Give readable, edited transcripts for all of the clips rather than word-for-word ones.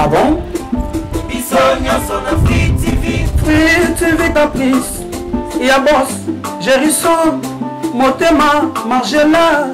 Ah bon? Bisogna sono Free TV. Free TV Caprice. Ya boss, Gérisson, Motema, Margela,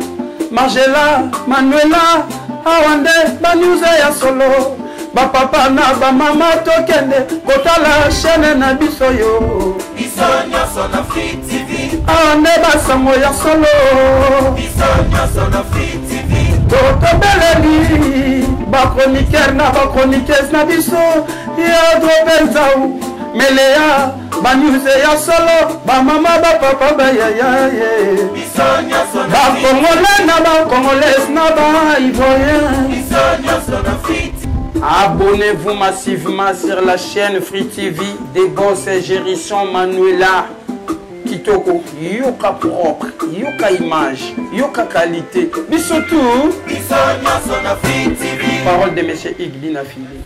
Manuela, Awande, Banyuze ya solo. Ba papa na ba mama tokende, kotala chaîne na biso yo. Bisogna sono Free TV. Awande basango ya solo. Bisogna sono Free TV. Toto beleli, ba chroniqueur na ba chroniqueuse na biso. Ya drobenzau, Melea, Banyuze ya solo, ba mama ba papa ba ya. Bisogna sono Ba congolais na ba congolaise na ba ivoirien. Bisogna sono Free TV. Abonnez-vous massivement sur la chaîne Free TV des boss et Gérisson Manuela Kitoko. Yoka propre, yoka image, yoka qualité. Mais surtout, Bisogna sono Free TV. parole de monsieur Igbina Fili.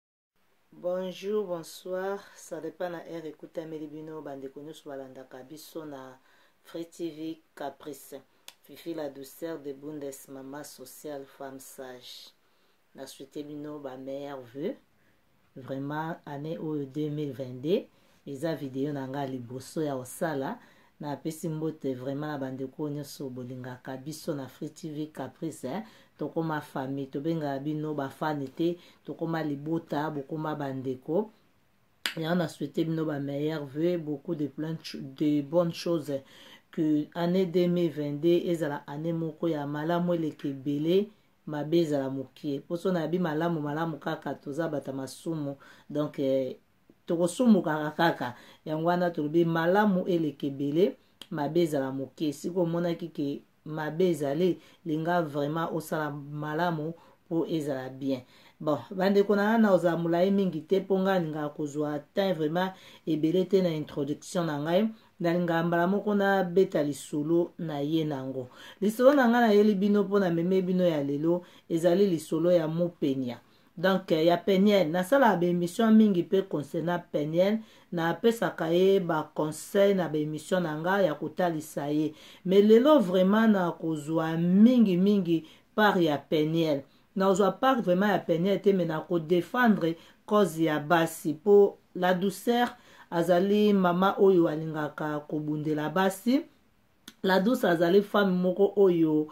Bonjour, bonsoir, ça dépend na air écoute Melibino bandeko nyonso balandaka biso na Free TV Caprice. Fifi la douceur de Bundes, maman sociale, femme sage. Na souhaité bino ba meilleur vœu. Vraiment année 2022. Eza vidéo nanga liboso ya osala na pesi mbote vraiment na bandeko nyonso bolingaka biso na Free TV Caprice. Tokoma famille, tobenga bino ba fanité, tokoma libota, bokoma bandeko. Et on a souhaité bino ba meilleur vœu, beaucoup de bonnes choses que année 2022 ezala année moko ya malamu elekebele. Mabeza la mokie poso na bi malamu kaka toza bata masumu donc tokosumu kaka yango wana tolobi malamu elekebele mabeza la mokie siko mona kike mabeza le linga vraiment osala malamu po ezala bien. Bon bande kona na oza mulai mingi te ponga linga kozwa temps vraiment ebele te na introduction na ngai ndalinga mbala moko na beta lisolo na ye nango lisolo na nga na yeli bino pona meme bino ya lelo ezali lisolo ya mopenia donc ya peniel nasala ba émission mingi pe concernant peniel na pesaka ye ba conseil na ba émission na nga ya kotalisa ye mais lelo vraiment na kozwa mingi par ya peniel na kozwa par vraiment ya peniel te mais na ko défendre cause ya basi po la douceur azali mama oyo alingaka kobundela basi la douce azali femme moko oyo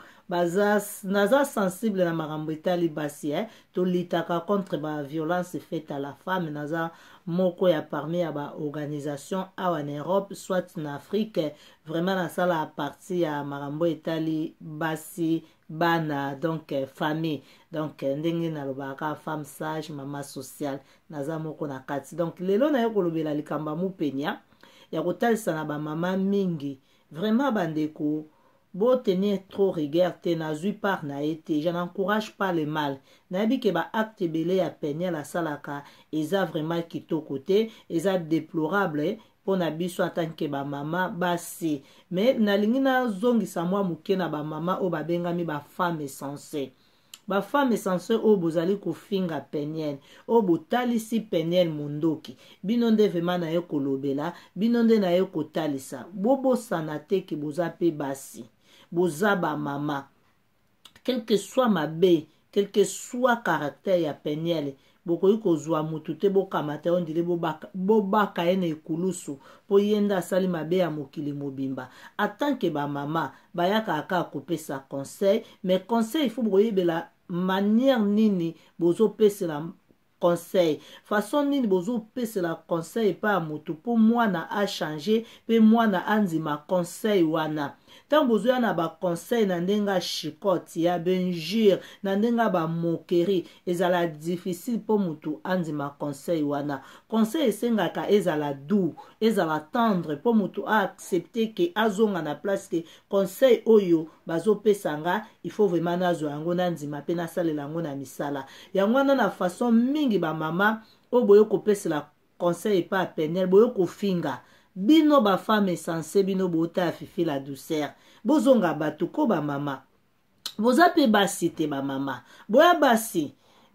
naza sensible na makambo etali basi to litaka contre ba violence faite à la femme naza moko ya parmi ya ba organisation awa en Europe soit en Afrique vraiment nasala partie ya makambo etali basi bana donc famille donc ndenge nalobaka femme sage mama sociale naza moko na kati donc lelo na yo kolobela likamba mupenya ya kotalisa na ba mama mingi vraiment bandeko bo tenir trop rigueur te nazui par na été je n'encourage pas le mal nayebi ke ba acte belé ya penya la salaka eza vraiment kitoko te eza déplorable pona biso atanke ba mama basi mais nalingi na zongisa mwa muke na ba mama o babengami ba femme sensée ba femme sensée o bozali kofinga peniel o botalisi peniel mundoki bino nde vraiment na ye kolobela bino nde na ye kotalisa bobosana te ke boza pe basi boza ba mama quel que soit mabe quel que soit caractère ya peniel bokoyi kozwa mutu te bokamata on dile bobaka ye na ekulusu po yenda asali mabe ya mokili mobimba atanke ba mama bayaka aka kopesa conseil mais conseil il faut boyebela manière nini bozo pesela conseil façon nini bozo pesela conseil pa mutu po mwana a changer pe mwana anzima conseil wana tant bozo na ba conseil na ndenga chikoti ya benjure na ndenga ba moquerie ezala difficile po mutu anzima conseil wana conseil esengaka ezala doux ezala tendre po mutu a accepter que azonga na place que conseil oyo bazo pesanga il faut vraiment nazo yango na nzima pe na salela yango na misala yango na façon mingi ba mama o boyo kopesela conseil pa peniel boyo kofinga bino ba femme sensée bino bota Fifi la douceur bozonga batuko ba mama boza pe basi te ba mama boya basi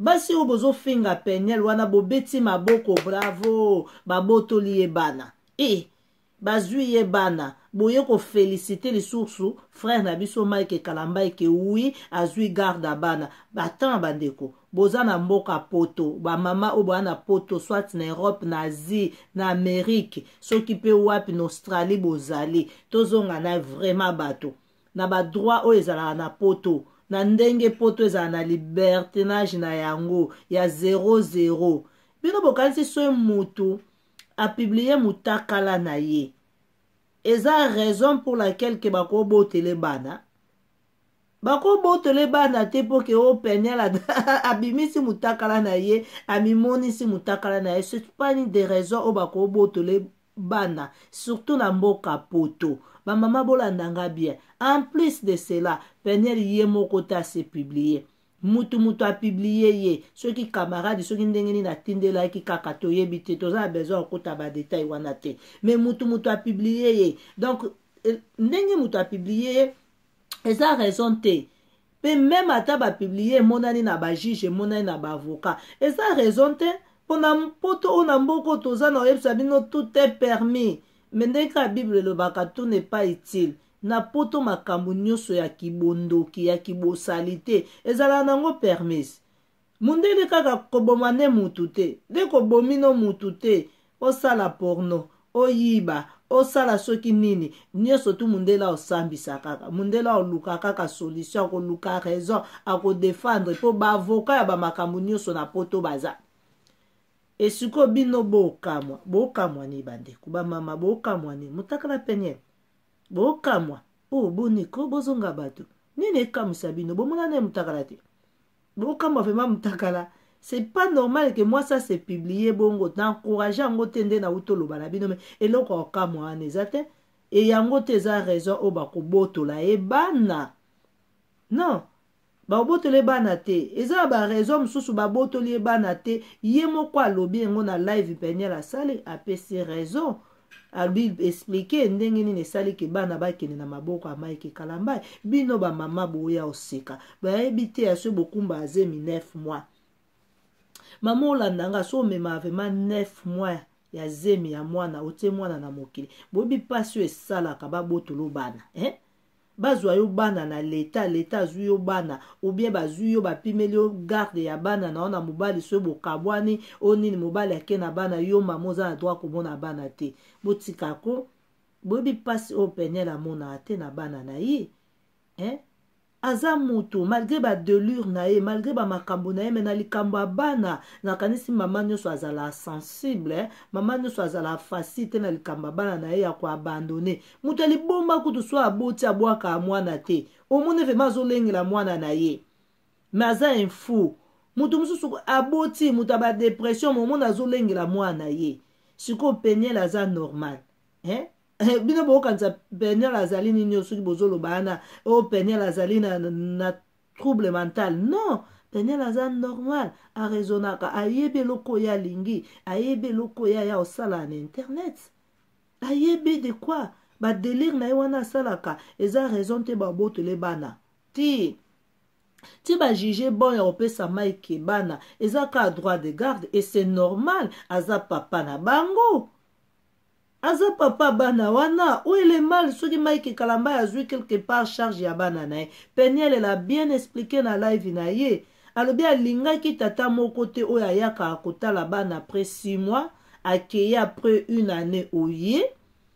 o bozo finga peniel wana bobeti maboko bravo babotoli ye bana bazui ye bana boye ko féliciter les sources frère na biso Mike Kalamba ke oui azui garde bana batan bandeko boza na mboka poto ba mama o bana poto soit na Europe na Asie na Amérique soki pe wapi na Australie bozali tozonga na vraiment bato na ba droit o ezala na poto na ndenge poto ezala na libertinage na yango ya 00 bino bokanisi so mutu a publié mutakala na ye eza raison pour laquelle ke bako botele bana te po ke o penyala abimisi mutakala na ye amimonisi mutakala na ye c'est pas ni des raisons o bako botele bana surtout na mboka poto ba mama bolandanga bien en plus de cela penyel ye moko ta se publier mutu a publié ye soki camarade soki ndenge ni na tindela ki kaka to yebite toza besoin okota ba détail wana te mais mutu a publié ye donc ndenge mutu a publié ye eza raison te pe même ata ba publié monani na ba juge monani na ba avocat eza raison te pona mpoto ona mboko toza na yebisa bino tout est permis mais ndenge la Bible le baka tout n'est pas utile na poto makambo nyonso ya kibondoki ya kibosalite ezala nango permis mundele kaka kobomane mutu te de kobomino mutu te osala porno oyiba osala soki nini nyonso tu mundela osambisa kaka mundela oluka kaka solution akoluka raison akodefendre po baavoka ya bamakambo nyonso na poto baza esiko bino bokamwa ni bandeko bamama bokamwa ni mutakala penye bokamwa boniko bozonga bato nini ekamwisa bino bomona ne mutakala te bokamwa vraiment mutakala c'est pas normal que moi ça c'est publié bongo d'encourager yango te nde na utoloba na bino me eloko okamwa wana eza te e yango te eza raison o bakobotola ebana non babotoli bana te eza ba raison mosusu babotoli bana te ye moko alobi yango na live penyela sale apesi raison abi expliquer ndenge nini esali ke bana bakende na maboko ya Mike Kalamba bino ba mama boya oseka bayebi te ya so bokumba azemi 9 mois mama olandanga so mema vraiment 9 mois ya zemi ya mwana otie mwana na mokili bobi pasi esalaka babotolo bana bazwa yo bana na leta azwi yo bana ou bien bazwi yo bapimeli yo garde ya bana na ona mobali so bokabwani onini mobali ake na bana yo mama oza na droit komona bana te botikako boyebi pasi oyo penyela mona te na bana na ye aza mutu malgré ba delure na ye malgré ba makambo na ye me na likambo ya bana nakanisi mama nyonso azala sensible mama nyonso azala facile te na likambo ya bana na ye ya koabandone mutu alibomba kutu so aboti abwaka mwana te omoni vraimen azolengela mwana na ye me aza infou mutu mosusu aboti mutu aba depression momoni azolengela mwana ye sikoyo penyele aza normal bino bokanisa penyele azali nini soki bozoloba wana o penyele azali na trouble mental non penyele aza normal araisonnaka ayebi eloko ya lingi ayebi eloko ya osala na internet ayebi de quoi badelire na ye wana asalaka eza raison te babotole bana ti bajuge bon ya kopesa Mike bana eza ka droit de garde et c'est normal aza papa na bango aza papa bana wana où il est mal soki Mike Kalamba azwi quelque part charge ya bana na ye penyele la bien expliqué na live na ye alobi alingaki tata moko te oyo ayaka akotala bana après 6 mois akeye après 1 année oye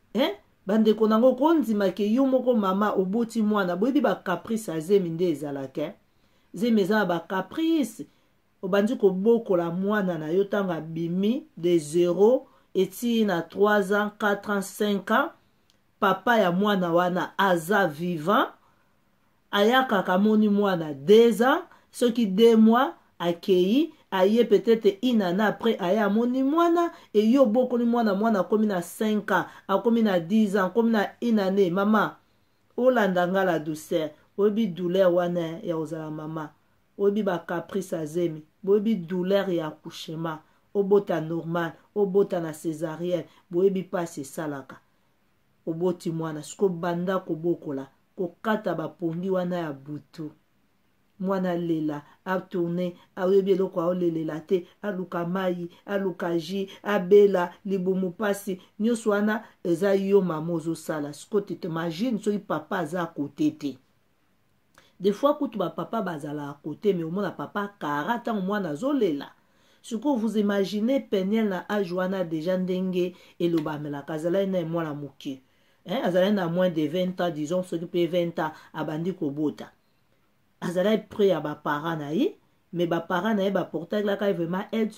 bandeko nango kondimake yo moko mama oboti mwana boyebi bacaprice azemi nde ezalaka zemi eza na bacaprice obandi kobokola mwana na yo ntango abimi de 0 eti na 3 ans 4 ans 5 ans papa ya mwana wana aza vivant ayakaka moni mwana 2 ans soki 2 mois akei aye peut-être une année après aye amoni mwana e yo bokoli mwana akomi na 5 ans akomi na 10 ans akomi na une année mama olandanga la douceur oyebi douleur wana ya ozala mama oyebi bacaprice azemi boyebi douleur ya accouchement obota normal obota na césarienne boyebi pasi esalaka oboti mwana siko banda kobokola kokata bapongi wana ya butu mwana lela atourne ayebi eloko aolelela te aluka mai aluka ji abela libumu pasi nyonso wana eza yo mama ozosala siko te t'imagine soki papa aza kote te. Des fois kutu bapapa bazala à côté mais omona papa kara ntango mwana azolela. Siko vous imaginez Peniel na age wana déjà ndenge elobamelaka azalaki na mwana moke azalaki na moins de 20 ans disons soki mpe 20 ans abandi kobota azalaki près ya baparent na ye mais baparent na ye baportakelaka vraiment aide.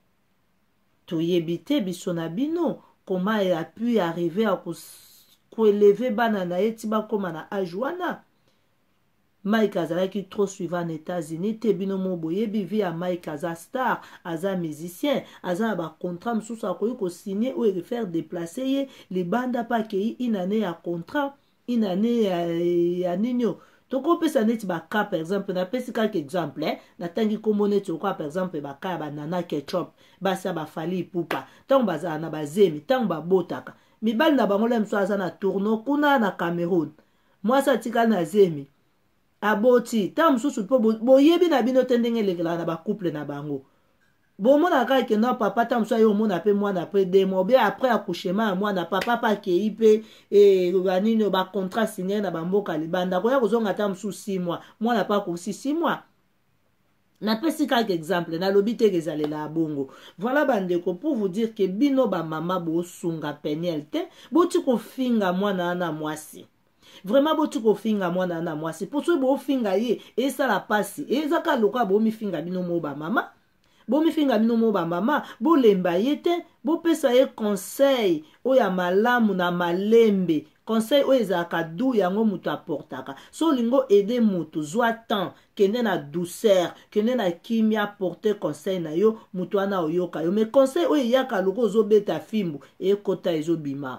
Toyebi te biso na bino comment il a pu arriver à koelever bana na ye ti bakoma na age wana. Mike azalaki trop suivant aux États-Unis te bino mo boyebi vi ya Mike aza star aza musicien aza na ba contrat msusu akoki ko signer ou faire déplacer ye libanda pa kei une année ya contrat une année ya ninyo toko pesa neti ba ka par exemple na pesi quelques exemple na tangi kombo neti kwa par exemple ba ka ba nana ketchup basa ba fali pupa tango baza na bazemi tango ba botaka mibali na bango lemso aza na tourno kuna na Cameroun mwasa tika na zemi aboti ta mususu po boyebi na bino te ndenge elekela na ba couple na bango bomona kaka ke no papa ta mususu yo mona pe mwana pe 2 mois bien après accouchement ya mwana papa pa kei pe banini ba contrat signé na bamboka libanda koya kozonga ta mususu 6 mois mwana pa ko 6 mois na pesi kaka exemple na lobi te kezalela bongo. Voilà bandeko pour vous dire que bino ba mama bo sunga Peniel te boti ko finga mwana na mwasi. Vraiment boti ko finga mwana na mwasi pour so bo finga ye e sala pasi e zaka loka bo mi finga bino mo ba mama bo mi finga bino mo ba mama bo lemba ye te bo pesa ye conseil o ya malamu na malembe conseil o ezaka du yango mutu aportaka so lingo aider mutu zwa temps kende na douceur kende na kimia porter conseil na yo mutu ana oyoka yo mais conseil o yaka loko ozobeta fimbu e kota ezobima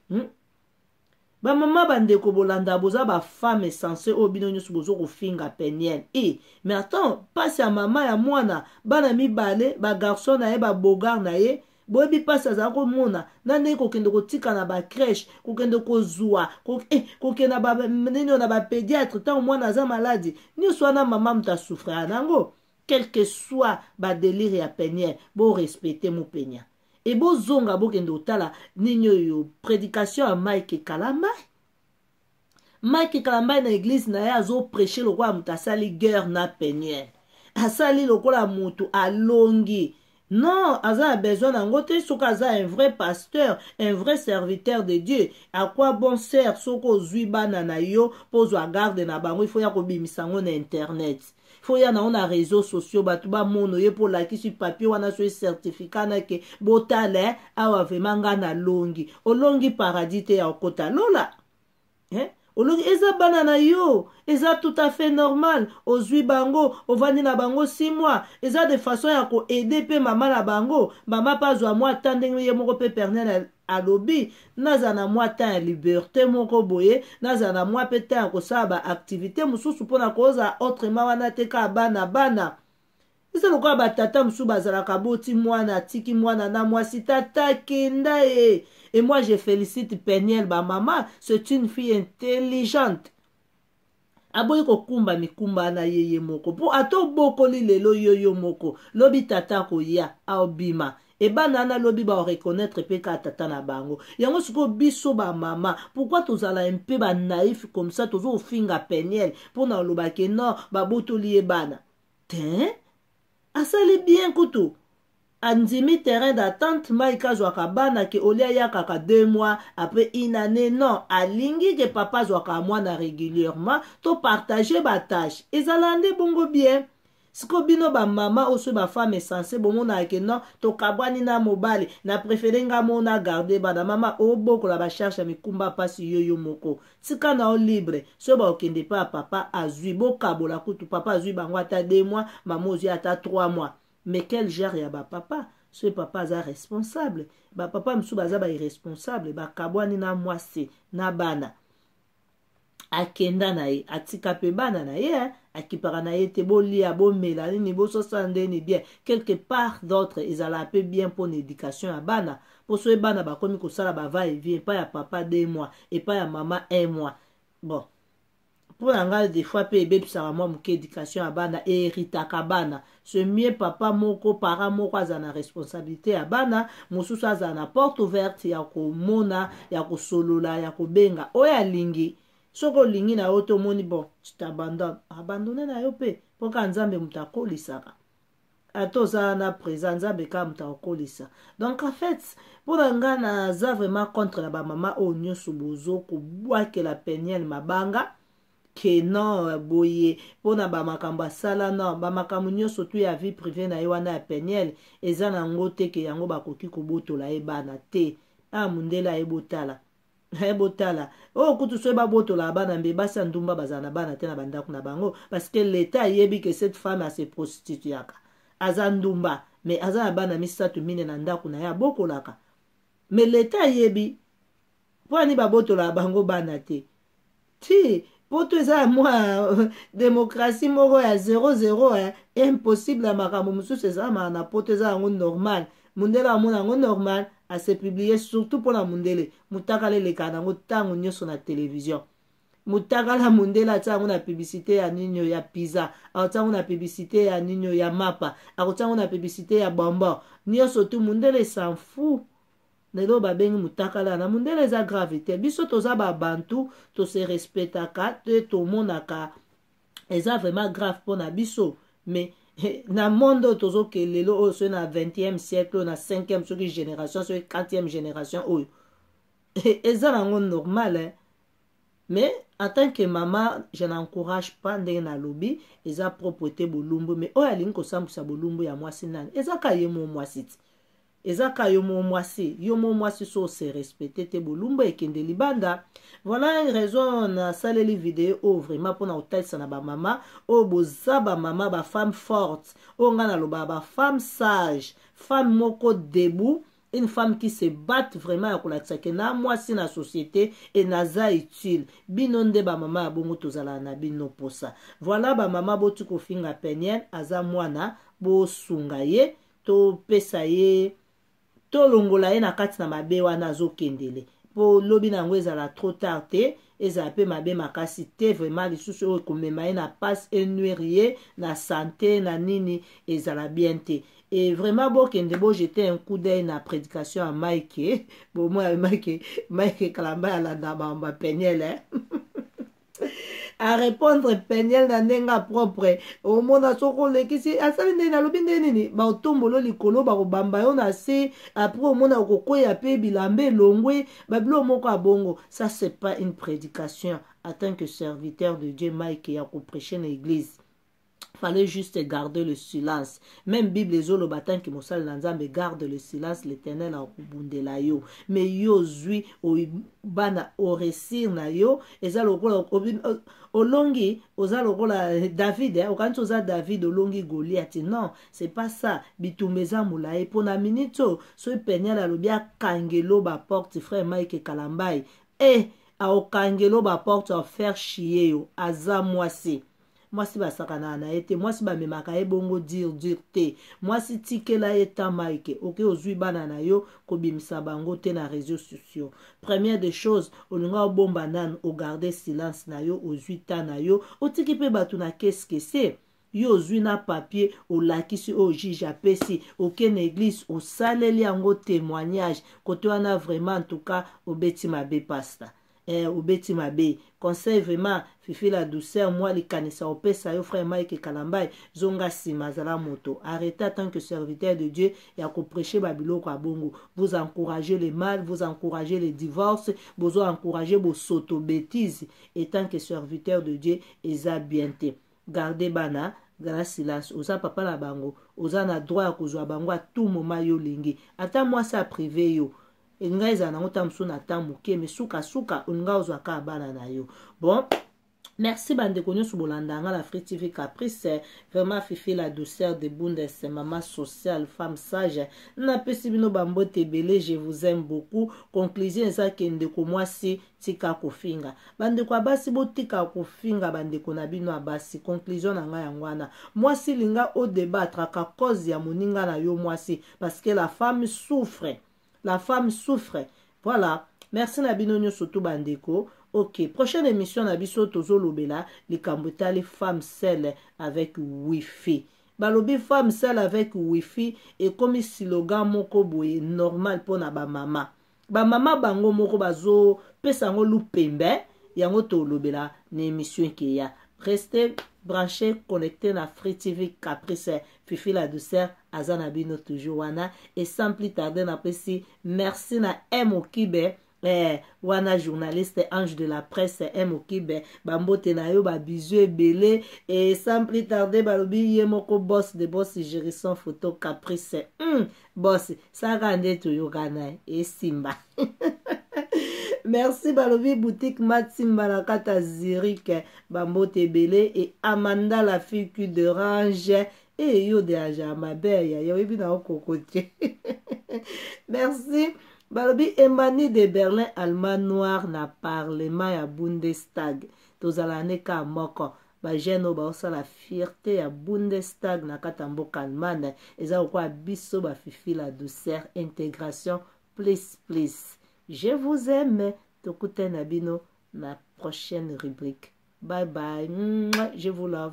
ba mama bandeko bolanda boza ba femme censée o bino nyusu bozo ko finga Peniel mais attends passe ya mama ya mwana bana mibale ba garçon na ye ba bogar na ye boyebi passe aza komona nani kokende kotika na ba crèche kokende kozwa kokende ba nini na ba pédiatre tant mwana aza maladi nyusu wana mama mta souffrir nango quel que soit ba délire ya Peniel bo respecter mo penya. Et bo zonga bo kende otala ninyo yo prédication à Mike Kalamba. Mike Kalamba na église na ya zo prêcher le roi mutasali guerre na Peniel. Asali lokola mutu alongi. Non, aza a besoin d'angote soka aza un vrai pasteur, un vrai serviteur de Dieu. À quoi bon sert soko zui bana na yo pozo a garde na bango il faut ya ko bimisango na internet. Faut ya na on a réseaux sociaux batu ba mono ye pour la qui sur papier wana so certificat na ke botale awa vemanga na longi olongi paradis te ya okota lola olongi eza bana na yo eza tout à fait normal ozui bango ovandi na bango 6 mois eza de façon ya ko aider pe mama na bango mama pa zwa moi tandenge ye moko pe pernel alobi naza na mwa temps ya liberté moko boye naza na mwa pe temps ya kosala ba activité mosusu mpona koza autrement wana te ka bana eza lokola batata mosusu bazalaka boti mwana atiki mwana na mwasi tata kenda ye. Et moi je félicite Peniel ba mama, c'est une fille intelligente. Aboyi ko kumba mikumba na yeye moko po ato bokoli lelo yoyo moko lobi tata ko ya aobima et banana lobi ba reconnaître pe ka tata na bango yango siko biso ba mama pourquoi tozala un peu ba naïf comme ça tozo finga Peniel pour na loba ke non ba botoli e bana te asali bien kutu andimi terrain d'attente maika zwaka bana ke olia ya kaka 2 mois après une année non alingi ke papa zwaka mwana régulièrement to partager ba tâche ezalande bongo bien siko bino ba mama oso ba femme censée bomona ke non to kabwani na mobali na préféré nga mona garder bana mama oboko la ba cherche mikumba pasi yoyo moko tika na o libre so ba okende pa papa azui bokabola kutu papa azui bango ata 2 mois mama ozui ata 3 mois. Mais quel genre ya ba papa? Ce papa za responsable. Ba papa msu baza ba irresponsable. Ba kabwani na mwasi na bana. Akenda na ye. Atika pe bana na ye. Akipara na ye te bo lia bo mela. Ni bo so sande ni bien. Quelque part d'autre. Ezala pe bien pour l'éducation à bana. Pour ce bana ba komi ko sala ba va et vient. Pas ya papa 2 mois. Et pas ya maman 1 mois. Bon. pour nga des fois pe ebebisaka mwa moke éducation ya bana eritaka bana ce mieux papa moko para moko aza na responsabilité ya bana mosusu aza na porte ouverte ya komona ya kosolola ya kobenga oyo alingi soki olingi na yo tomoni bon abandone na yo pe mpoka nzambe moto akolisaka ata oza na présent nzambe kaka moto akokolisa donc en fait mpona nga naza vraiment contre na bamama oyo nyonso bozo kobwakela peniel mabanga ke non boye mpona bamakambo asala non bamakambo nyonso tu ya vie privé na ye wana ya peniel eza nango te ke yango bakoki kobotola ye bana te mundele ayebotala oyo kutu so babotola bana mbe basi ya ndumba bazala na bana te na bandako na bango parce que l'état ayebi ke cette femme ase prostituyaka aza ndumba mais aza na bana misato mine na ndako na ye abokolaka mais l'état ayebi mpo ani babotola bango bana te ti poto eza mwa démocratie moko ya 00 impossible ya makambo mosusu ezalama na poto eza yango normal mundele amona yango normal ase publie surtout mpona mundele mutakala eleka nango ntango nyonso na télévision mutakala mundele atia yango na publicité ya ninyo ya pizza akotia yango na publicité ya ninyo ya mapa akotia yango na publicité ya bonbon nyonso tu mundele s'en fout lelo babengi mutakala na mundele eza grave te biso toza babantu tose respectaka te tomonaka eza vraiment grave mpona biso mais na monde oyo tozoke lelo oyo soki na 20e siècle na 5e soki génération soki 4e génération oyo eza nango normal mais en tant que maman je n'encourage pas ndenge nalobi eza propre te bolumbu mais oyo alingi kosambwisa bolumbu ya mwasi nani eza ka ye mo mwasi ti eza ka yo mo mwasi so se respecte te bolumbu ekende libanda. Voilà une raison na saleli vidéo oyo vraiment mpona kotalisa na bamama oyo boza bamama bafemme forte oyo nga naloba bafemme sage femme moko debout une femme qui se batte vraiment ya kolakisa ke na mwasi na société et naza utile bino nde bamama ya bongo tozala na bino posa. Voilà bamama boti kofinga peniel aza mwana bosunga ye topesa ye tolongola ye na kati na mabe wana azokendele po lobi nango ezala trop tard te ezala pe mabe makasi te vraiment lisusu oyo komema ye na passe enuire ye na santé na nini ezala bien te. Et vraiment bokende bo jeter un coup d'œil na prédication à Mike bon moi Mike Kalamba alanda bamba peniel à répondre peniel na ndenga propre au mona soko lekisi asali nde na lobi nde nini ba otombolo likolo ba ko bamba yo na se après au mona okokoya pe bilambe longwe ba bilo moko abongo. Ça c'est pas une prédication en tant que serviteur de Dieu Mike ya ko prêcher na église. Fallait juste garder le silence. Même Bible ezolo batan ki mosala na Nzambe garde le silence l'Éternel a kubundela yo. Mais yo zui o bana o resir na yo eza lokola olongi oza lokola David okanti oza David olongi Goliath. Non, c'est pas ça. Bitumeza mulaye pona minito so peniel alobi akangelo ba porte frère Mike Kalambai a okangelo ba porte a faire chier yo aza mwasi. Mwasi basakana na ete mwasi bamemaka ye bongo dire te mwasi tikela eta Mike oke ozwi bana na yo kobimisa bango te na réseaux sociaux. Première des choses olinga bomba nan o garder silence na yo ozwi ta na yo otiki pe batu na qu'est-ce que c'est yo ozwi na papier olakisi o juge apesi oke na église osaleli yango témoignage kote wana vraiment en tout cas obeti mabe pasta obeti mabe conseil vraiment fifi la douceur moi li kanisa opesa yo frère Mike Kalambai zonga sima zala moto arrêtez en tant que serviteur de Dieu ya ko prêcher babilo kwa bongo. Vous encouragez les mal, vous encouragez les divorces, vous encouragez vos soto bêtises et tant que serviteur de Dieu eza bien te gardez bana gana silence oza papa la bango oza na droit ya kozwa bango à tout moment yo lingi ata moi ça privé yo nga eza nango tamso na tamuke me suka nga ozwaka bana na yo. Bon, merci bandeko nyonso bolandanga la Free TV Caprice vraiment fifi la douceur de Bundes maman sociale femme sage na pesi bino bambote ebele je vous aime beaucoup. Conclusion eza kende ko mwasi tika kofinga bandeko abasi botika kofinga bandeko na bino abasi. Conclusion na nga yangwana mwasi linga o débattre ka cause ya moninga na yo mwasi parce que la femme souffre. La femme souffre. Voilà. Merci na bino nyo surtout bandeko. Ok, prochaine émission na biso tozo lobela likambo etali femme seule avec wifi. Balobi femme seule avec wifi ekomi slogan moko boye normal pona ba mama. Ba mama bango moko bazo pesa ngo lupembe yango to lobela na émission ki ya. Restez branchés, connectés na Free TV Caprice, Fifi la douceur, Azana Bino toujours wana. Et sans plus tarder, na pesi, merci na Mokibe, wana journaliste ange de la presse, Mokibe, bambote na yo, ba bisu ebele. Et sans plus tarder, balobi yemoko boss de boss Gérisson photo Caprice. Boss, ça rende to yo gana, et Simba. Merci Balobi boutique Matsimba la kata Zurich Bambote Belé et Amanda la fille cul de range et yo de Ajamabeya yo bina okokote. Merci Balobi Emani de Berlin Allemand noir na parlement ya Bundestag tozalane ka moko ba jeno ba osa la fierté ya Bundestag na kata mboka Allemagne eza kwa biso ba fifi la douceur intégration please. Je vous aime. Tokute Nabino, la prochaine rubrique. Bye bye. Je vous love.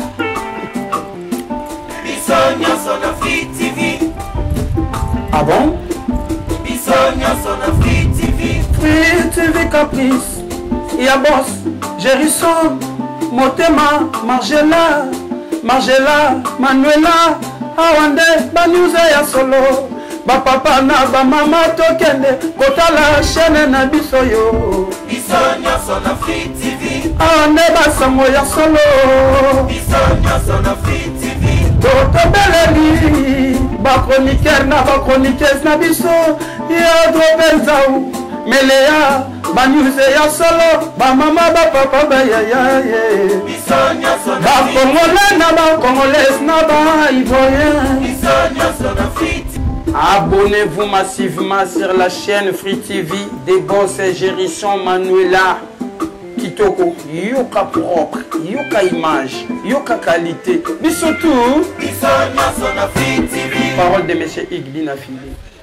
Bisogna sono Free TV. Ah bon? Bisogna sono Free TV. Free TV Caprice. Y'a boss, Gérisson, Motema, Margela, Manuela, Awande, Banouze ya solo. Ba papa na ba mama tokende kotala chaîne na biso yo. Bisogna sono Free TV. Ane basango ya solo. Bisogna sono Free TV. Toto beleli ba chroniqueur na ba chroniqueuse na biso ya drobenzau melea ba news ya solo ba mama ba papa ba ya. Bisogna sono ba congolais na ba congolaise na ba ivoirien. Bisogna sono Free TV. Abonnez-vous massivement sur la chaîne Free TV des boss Gérisson Manuela Kitoko. Yoka propre, yoka image, yoka qualité. Mais surtout, Bisogna sono Free TV. parole de M. Iglina Fili.